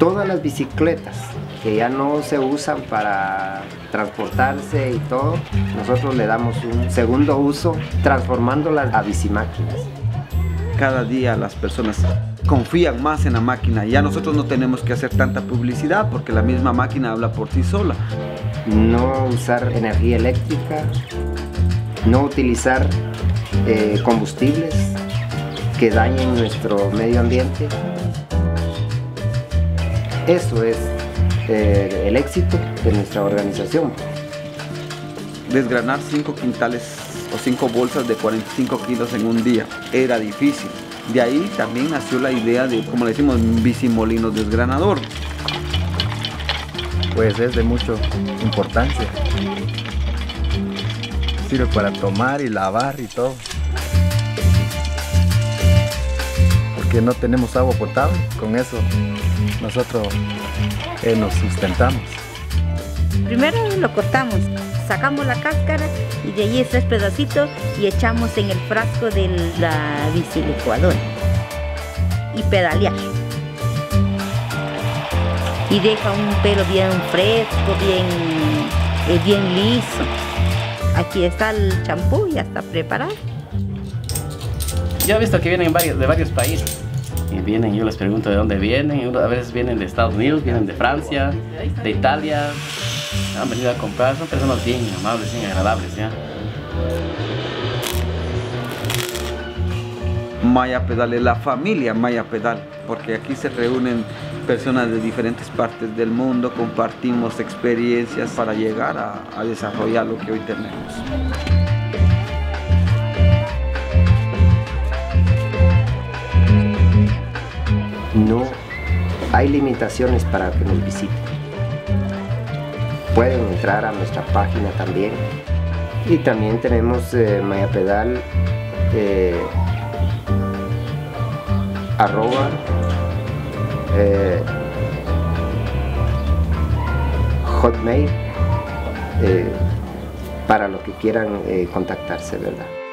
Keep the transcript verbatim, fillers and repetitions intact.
Todas las bicicletas que ya no se usan para transportarse y todo, nosotros le damos un segundo uso transformándolas a bicimáquinas. Cada día las personas confían más en la máquina. Ya nosotros no tenemos que hacer tanta publicidad porque la misma máquina habla por sí sola. No usar energía eléctrica, no utilizar eh, combustibles que dañen nuestro medio ambiente. Eso es eh, el éxito de nuestra organización. Desgranar cinco quintales o cinco bolsas de cuarenta y cinco kilos en un día era difícil. De ahí también nació la idea de, como le decimos, bicimolino desgranador. Pues es de mucha importancia. Sirve para tomar y lavar y todo. Porque no tenemos agua potable, con eso nosotros eh, nos sustentamos. Primero lo cortamos, sacamos la cáscara y de ahí tres pedacitos y echamos en el frasco de la bicilicuadora y pedalear. Y deja un pelo bien fresco, bien, eh, bien liso. Aquí está el champú, ya está preparado. Yo he visto que vienen varios, de varios países. Y vienen, yo les pregunto de dónde vienen. A veces vienen de Estados Unidos, vienen de Francia, de Italia. Han venido a comprar, son personas bien amables, bien agradables, ¿ya? Maya Pedal es la familia Maya Pedal, porque aquí se reúnen personas de diferentes partes del mundo, compartimos experiencias para llegar a, a desarrollar lo que hoy tenemos. No hay limitaciones para que nos visiten. Pueden entrar a nuestra página también. Y también tenemos eh, Maya Pedal eh, arroba eh, hotmail eh, para los que quieran eh, contactarse, ¿verdad?